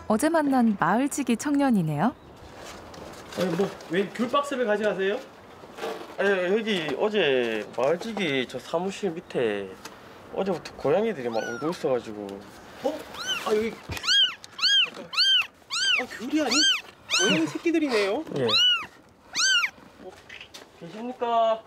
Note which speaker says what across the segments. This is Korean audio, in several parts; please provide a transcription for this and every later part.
Speaker 1: 어제 만난 마을지기 청년이네요.
Speaker 2: 왜 귤박스를 가져가세요?
Speaker 3: 아니, 여기 어제 마을지기 저 사무실 밑에 어제부터 고양이들이 막 울고 있어가지고.
Speaker 2: 여기 귤이 아니? 고양이 새끼들이네요.
Speaker 3: 예. 계십니까?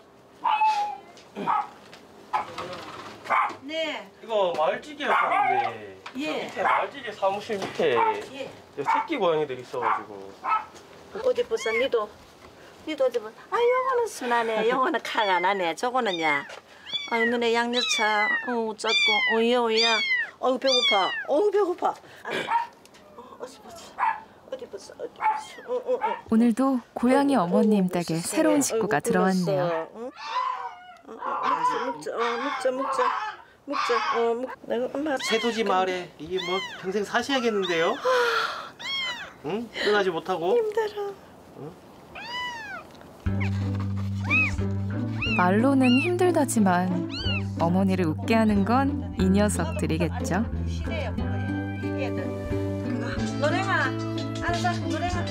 Speaker 4: 네.
Speaker 3: 이거 마을지기였었는데 저
Speaker 4: 예.
Speaker 3: 밑에 마을지기 사무실 밑에
Speaker 4: 예.
Speaker 3: 저 새끼 고양이들이 있어가지고.
Speaker 4: 어디 보자. 니도 어디 보자. 요거는 순하네. 요거는 칼 안 하네. 저거는야. 눈에 양념차. 작고. 오야. 배고파. 배고파. 어디 보자.
Speaker 1: 오늘도 고양이 어머님 댁에 새로운 식구가 들어왔네요.
Speaker 4: 먹자. 내가 엄마
Speaker 2: 새도지 마을에 이게 뭐 평생 사셔야겠는데요? 응? 떠나지 못하고.
Speaker 4: 힘들어.
Speaker 1: 말로는 힘들다지만 어머니를 웃게 하는 건 이 녀석들이겠죠.
Speaker 4: 노래가 알았어. 노래가.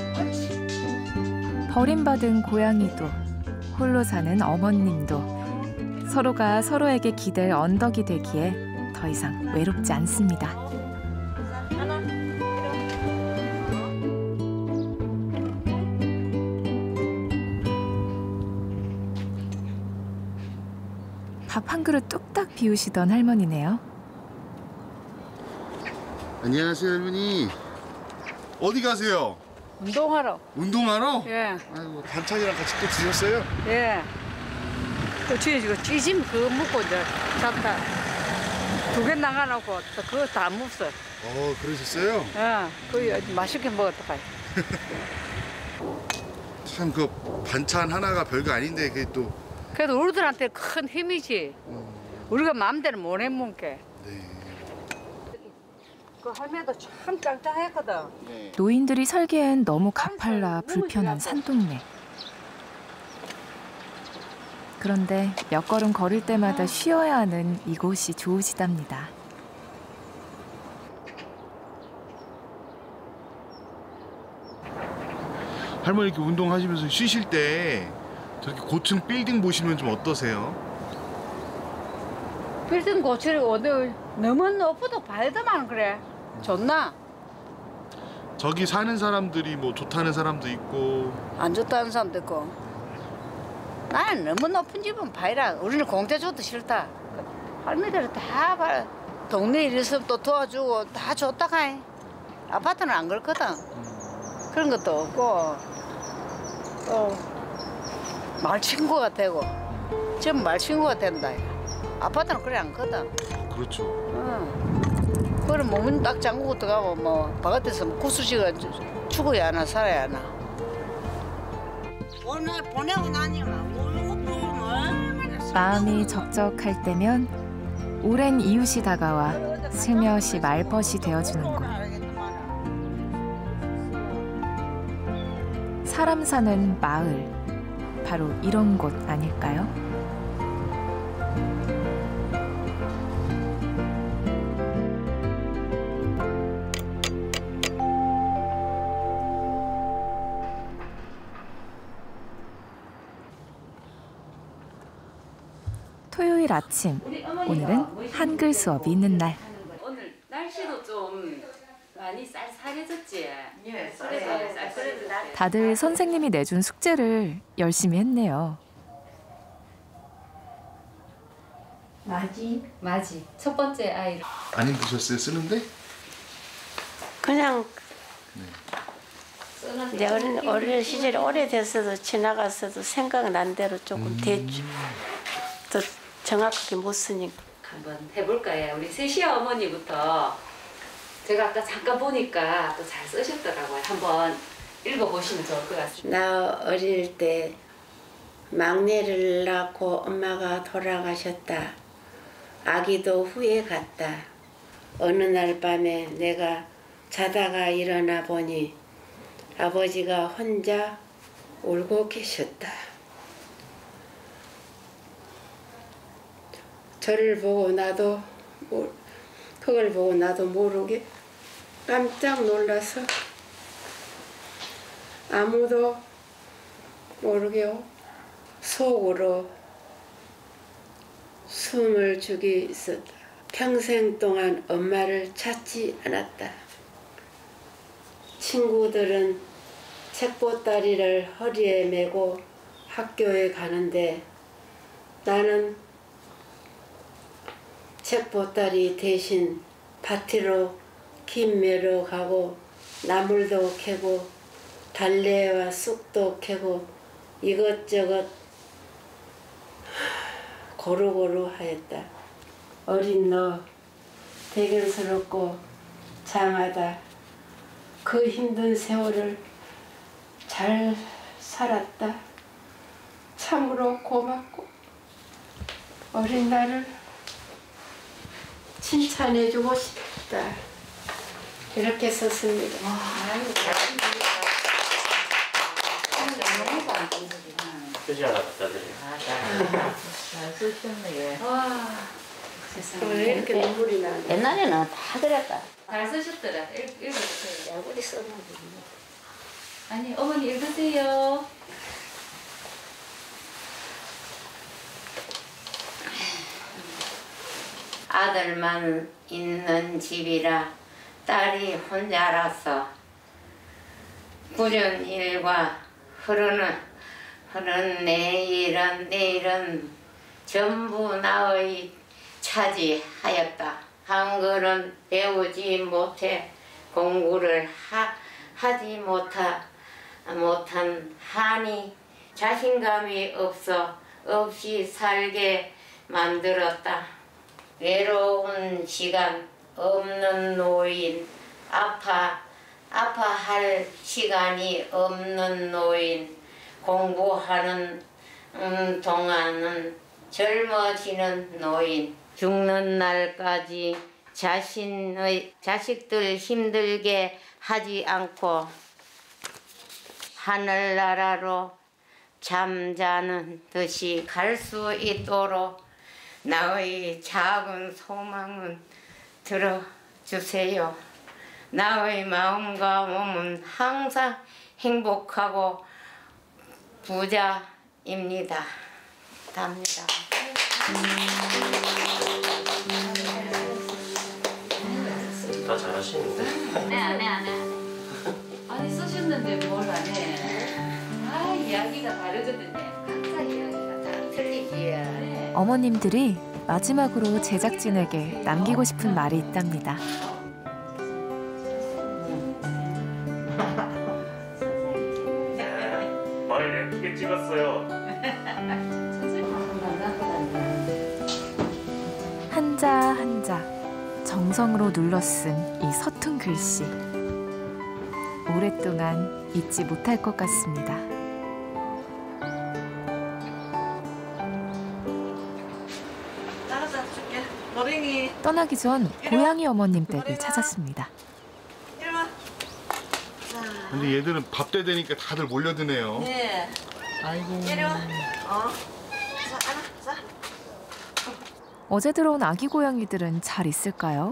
Speaker 1: 버림받은 고양이도 홀로 사는 어머님도 서로가 서로에게 기댈 언덕이 되기에 더 이상 외롭지 않습니다.
Speaker 4: 하나.
Speaker 1: 밥 한 그릇 뚝딱 비우시던 할머니네요.
Speaker 5: 안녕하세요, 할머니. 어디 가세요?
Speaker 6: 운동하러.
Speaker 5: 운동하러?
Speaker 6: 예.
Speaker 5: 아이고, 반찬이랑 같이 또 드셨어요?
Speaker 6: 예. 또 쥐지고 찌짐 그거 먹고 이제 잡다. 2개 나가놓고 또 그거 다 먹었어.
Speaker 5: 그러셨어요?
Speaker 6: 예. 그거 맛있게 먹었다 가요.
Speaker 5: 참, 그 반찬 하나가 별거 아닌데 그게 또.
Speaker 6: 그래도 우리들한테 큰 힘이지. 우리가 마음대로 못 해먹게.
Speaker 5: 네.
Speaker 6: 그 할매도 참 짱짱했거든.
Speaker 5: 네.
Speaker 1: 노인들이 살기엔 너무 가팔라 불편한 산동네. 그런데 몇 걸음 걸을 때마다 쉬어야 하는 이곳이 좋으시답니다.
Speaker 5: 할머니 이렇게 운동하시면서 쉬실 때 저렇게 고층 빌딩 보시면 좀 어떠세요?
Speaker 6: 빌딩 고치를 어디 너무 높아도 봐야더만 그래. 좋나?
Speaker 5: 저기 사는 사람들이 뭐 좋다는 사람도 있고.
Speaker 6: 안 좋다는 사람도 있고. 나는 너무 높은 집은 봐이라. 우리는 공짜 줘도 싫다. 할머니들 다 봐. 동네 일 있으면 또 도와주고 다 좋다 가이. 아파트는 안 그렇거든. 그런 것도 없고 또 말친구가 되고 지금 말친구가 된다. 아파트는 그래 않거든.
Speaker 5: 그렇죠.
Speaker 6: 응. 그럼 몸은 딱 잠그고 들어가고 뭐 바깥에서 구수지가 죽어야 하나 살아야 하나.
Speaker 4: 오늘 보내고 나니까
Speaker 1: 마음이 적적할 때면 오랜 이웃이 다가와 슬며시 말벗이 되어주는 곳. 사람 사는 마을, 바로 이런 곳 아닐까요? 토요일 아침, 오늘은 한글 수업이 있는 날.
Speaker 7: 오늘 날씨도 좀 많이 쌀쌀해졌지?
Speaker 4: 예,
Speaker 7: 그래서 쌀쌀해졌지.
Speaker 1: 다들 선생님이 내준 숙제를 열심히 했네요.
Speaker 7: 맞이. 첫 번째 아이.
Speaker 5: 안 힘드셨어요, 쓰는데?
Speaker 4: 그냥 이제 어린 시절이 오래됐어도 지나갔어도 생각난 대로 조금 대충 또 정확하게 못 쓰니까.
Speaker 7: 한번 해볼까요? 우리 세시 어머니부터 제가 아까 잠깐 보니까 또 잘 쓰셨더라고요. 한번 읽어보시면 좋을 것 같습니다.
Speaker 4: 나 어릴 때 막내를 낳고 엄마가 돌아가셨다. 아기도 후에 갔다. 어느 날 밤에 내가 자다가 일어나 보니 아버지가 혼자 울고 계셨다. 저를 보고 나도 그걸 보고 나도 모르게
Speaker 8: 깜짝 놀라서 아무도 모르게 속으로 숨을 죽이 있었다. 평생 동안 엄마를 찾지 않았다. 친구들은 책보따리를 허리에 메고 학교에 가는데 나는 책보따리 대신 밭으로 김 매러 가고 나물도 캐고 달래와 쑥도 캐고 이것저것 고루고루 하였다. 어린 너 대견스럽고 장하다. 그 힘든 세월을 잘 살았다. 참으로 고맙고 어린 나를 칭찬해주고 싶다. 이렇게 썼습니다.
Speaker 2: 표지 하나 갖다 드려요.
Speaker 6: 잘 쓰셨네.
Speaker 7: 와,
Speaker 8: 왜 이렇게 눈물이 나네.
Speaker 6: 옛날에는 다 그랬다.
Speaker 7: 잘 쓰셨더라. 읽어주세요.
Speaker 4: 야구리 썼는데.
Speaker 7: 아니, 어머니 읽으세요.
Speaker 9: 아들만 있는 집이라 딸이 혼자라서 꾸준 일과 흐르는 내일은 전부 나의 차지하였다. 한글은 배우지 못해 공부를 하지 못한 한이 자신감이 없이 살게 만들었다. 외로운 시간 없는 노인, 아파할 시간이 없는 노인, 공부하는 동안은 젊어지는 노인, 죽는 날까지 자식들 힘들게 하지 않고 하늘나라로 잠자는 듯이 갈 수 있도록 나의 작은 소망은 들어주세요. 나의 마음과 몸은 항상 행복하고 부자입니다. 답니다.
Speaker 2: 다 잘하시는데.
Speaker 7: 네, 안 해. 아니, 쓰셨는데 뭘 안 해. 아, 이야기가 다르거든요. 각자 이야기가 다
Speaker 9: 틀리지.
Speaker 7: 네.
Speaker 1: 어머님들이 마지막으로 제작진에게 남기고 싶은 말이 있답니다.
Speaker 2: 말을 예쁘게 찍었어요.
Speaker 1: 한자 한자 정성으로 눌러 쓴 이 서툰 글씨. 오랫동안 잊지 못할 것 같습니다.
Speaker 4: 따라서 줄게. 노랭이.
Speaker 1: 떠나기 전 고양이 어머님 댁을 찾았습니다.
Speaker 4: 이리 와.
Speaker 5: 근데 얘들은 밥 때 되니까 다들 몰려드네요.
Speaker 4: 네.
Speaker 5: 아이고.
Speaker 4: 이리 와. 자, 안아. 자.
Speaker 1: 어제 들어온 아기 고양이들은 잘 있을까요?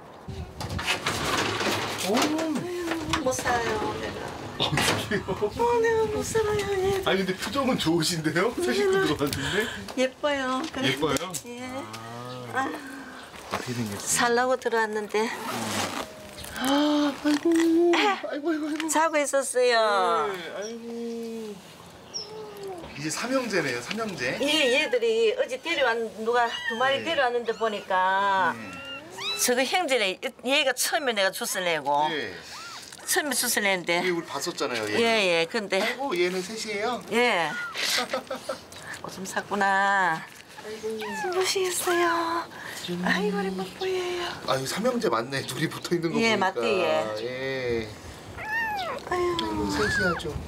Speaker 4: 못 살아요, 내가.
Speaker 5: 어떡해요.
Speaker 4: 내가 못 살아요, 얘.
Speaker 5: 아니 근데 표정은 좋으신데요? 새 식구 들어왔는데?
Speaker 4: 예뻐요. 그래.
Speaker 5: 예뻐요?
Speaker 4: 예.
Speaker 5: 어떻게 생겼어요?
Speaker 4: 살라고 들어왔는데
Speaker 5: 아이고.
Speaker 4: 자고 있었어요.
Speaker 5: 네, 아이고. 이제 삼형제네요, 삼형제.
Speaker 4: 얘들이 어제 누가 두 마리
Speaker 5: 네.
Speaker 4: 데려왔는데 보니까 저거 형제네. 얘가 처음에 내가 줬을 내고
Speaker 5: 네.
Speaker 4: 처음에 줬을 내는데
Speaker 5: 우리 봤었잖아요, 얘.
Speaker 4: 예, 근데
Speaker 5: 아이고, 얘는 셋이에요?
Speaker 4: 예. 오줌 쌌구나. 보시겠어요? 아이고, 우리 못 보여요.
Speaker 5: 아유, 삼형제 맞네. 둘이 붙어 있는 거
Speaker 4: 예,
Speaker 5: 보니까.
Speaker 4: 맞대, 예.
Speaker 5: 예.
Speaker 4: 아유,
Speaker 5: 아이고, 셋이야 좀.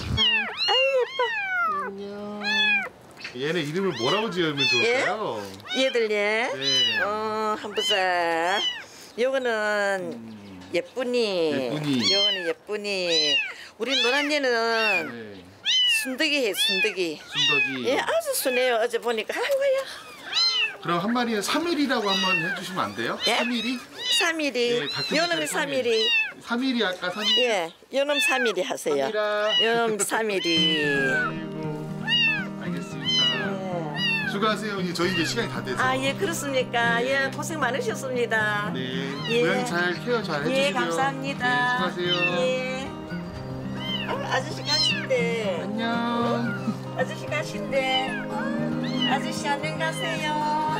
Speaker 5: 안녕. 얘네 이름을 뭐라고 지으면 좋을까요?
Speaker 4: 얘들 얘.
Speaker 5: 네.
Speaker 4: 한번 보자. 요거는 예쁜이.
Speaker 5: 예쁜이.
Speaker 4: 요거는 예쁜이. 우리 노란 얘는
Speaker 5: 네.
Speaker 4: 순덕이 해, 순덕이.
Speaker 5: 순덕이.
Speaker 4: 예, 아주 순해요. 어제 보니까. 아이고야.
Speaker 5: 그럼 한 마리는 3일이라고 한번 해주시면 안 돼요?
Speaker 4: 예?
Speaker 5: 3일이?
Speaker 4: 3일이.
Speaker 5: 네, 닭
Speaker 4: 요놈이 3일이.
Speaker 5: 3일이 아까 3일?
Speaker 4: 예, 요놈 3일이 하세요.
Speaker 5: 3일아.
Speaker 4: 요놈 3일이.
Speaker 5: 아이고, 알겠습니다. 수고하세요. 이제 저희 이제 시간이 다 돼서.
Speaker 4: 아, 예, 그렇습니까? 예, 고생 많으셨습니다.
Speaker 5: 네.
Speaker 4: 예.
Speaker 5: 고양이 잘 케어 잘 해주시고요.
Speaker 4: 예, 감사합니다.
Speaker 5: 네, 수고하세요.
Speaker 4: 예. 아저씨 가신대.
Speaker 5: 안녕.
Speaker 4: 아저씨 가신대. 아저씨 안녕 가세요.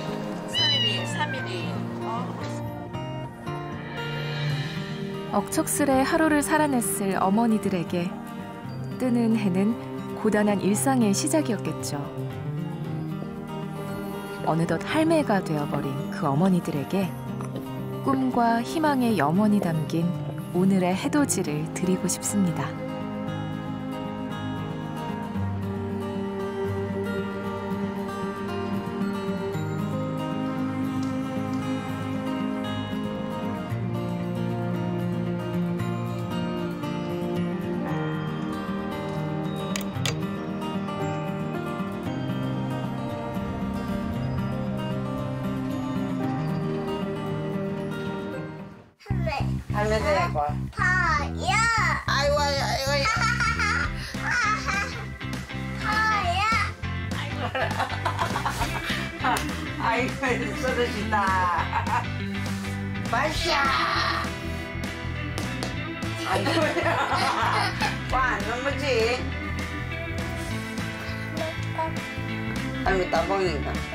Speaker 4: 3일이.
Speaker 1: 억척스레 하루를 살아냈을 어머니들에게 뜨는 해는 고단한 일상의 시작이었겠죠. 어느덧 할매가 되어버린 그 어머니들에게 꿈과 희망의 염원이 담긴 오늘의 해돋이를 드리고 싶습니다.
Speaker 6: 할매 되고.
Speaker 9: 파야.
Speaker 6: 아이고. 아이고 쓰러진다. 마샤. 아이고야. 와안 넘어지. 할매 따봉인가?